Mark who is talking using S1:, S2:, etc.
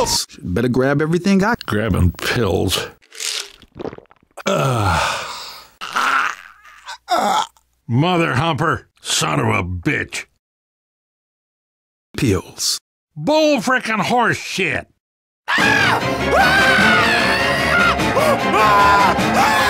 S1: pills. Better grab everything I...
S2: Grabbing pills. Mother humper. Son of a bitch.
S1: Pills.
S2: Bull frickin' horse shit.